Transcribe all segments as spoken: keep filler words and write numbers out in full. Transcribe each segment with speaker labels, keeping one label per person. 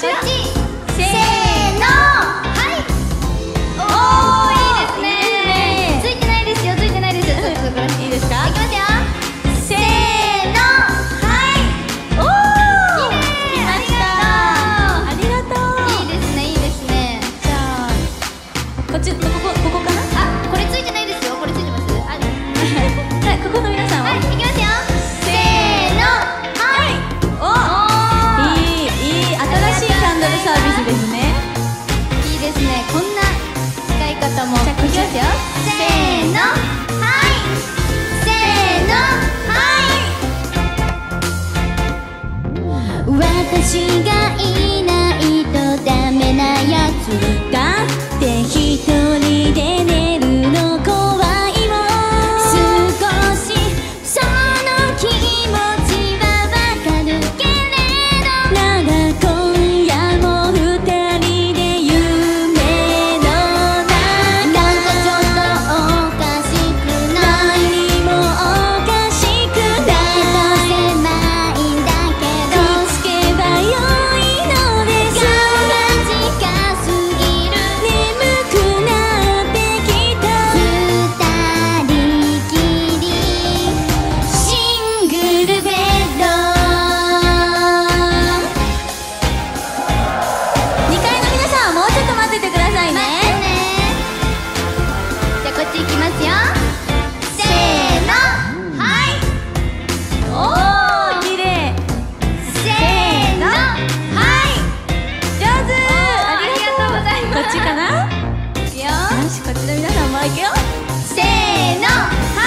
Speaker 1: ちら。
Speaker 2: こっち。
Speaker 1: せーの。
Speaker 2: はい。おー、いいですね。ついてないですよ、ついてないですよ。ちょっとこれ
Speaker 1: いいですか。
Speaker 2: いきますよ。
Speaker 1: せーの。はい。おー。
Speaker 2: きれい。
Speaker 1: 来ました。ありがとう。
Speaker 2: いいですね、いいですね。
Speaker 1: じゃあこっち、ここここかな。
Speaker 2: あ、これついてないですよ。これついてます。あ、
Speaker 1: はい、ここの皆さんは。
Speaker 2: はい、いきますよ。せーの。はい。
Speaker 1: おー、いい、いい、新しいキャンドルサービスですね。
Speaker 2: いいですね。こんな使い方も。
Speaker 1: じゃあこっち
Speaker 2: いきますよ。せーの。はい。せーの。はい。私がいないとダメなやつ
Speaker 1: だって一人で寝るの怖いもん。
Speaker 2: 少しその気持ちはわかるけれど、
Speaker 1: なら今夜も二人で夢の中。
Speaker 2: なんかちょっとおかしくない？
Speaker 1: 何もおかしく
Speaker 2: だ
Speaker 1: ない。
Speaker 2: と狭いんだけど、
Speaker 1: くっつけばよいのです。
Speaker 2: が近すぎる。
Speaker 1: 眠くなってきた。
Speaker 2: 二人きりシングルベッド。
Speaker 1: にかいの皆さんはもうちょっと待っててくださいね。
Speaker 2: 待ってね。じゃあこっち行きますよ。せーの。はい。
Speaker 1: おー、きれい。
Speaker 2: せーの。はい。
Speaker 1: 上手。
Speaker 2: ありがとうございます。
Speaker 1: こっちかな。よ
Speaker 2: いくよ。
Speaker 1: し、こっちの皆さんもいくよ。
Speaker 2: せーの。はい。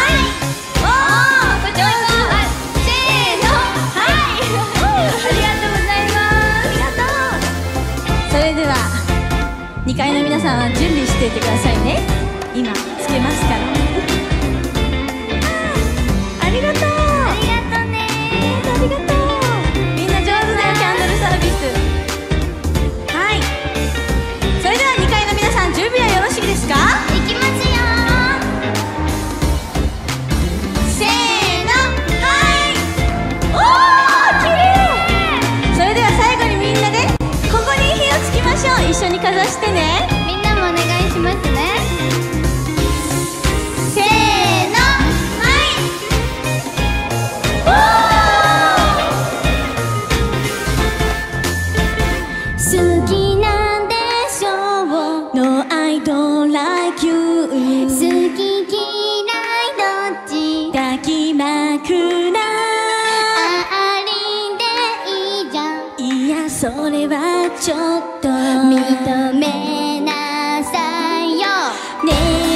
Speaker 2: おー、こっちも行こう。はい。せーの。はい。ありがとうございます。ありがとう。
Speaker 1: それではにかいの皆さんは準備していてくださいね。今つけますから。ありがとう。
Speaker 2: ありがとうね。
Speaker 1: ありがとう。みんな上手だよ、キャンドルサービス。はい。それではにかいの皆さん準備はよろしいですか。
Speaker 2: 行きますよ。せーの。はい。
Speaker 1: おー、きれい。それでは最後にみんなでここに火をつきましょう。一緒にかざしてね。
Speaker 2: みんなもお願いしますね。せーの。はい。好きなんでしょう。
Speaker 1: No, I don't like you。
Speaker 2: 好き嫌いどっち？
Speaker 1: 抱きまくら。
Speaker 2: ありでいいじゃん。
Speaker 1: いや、それはちょっと
Speaker 2: 認めなさいよ。
Speaker 1: ねえ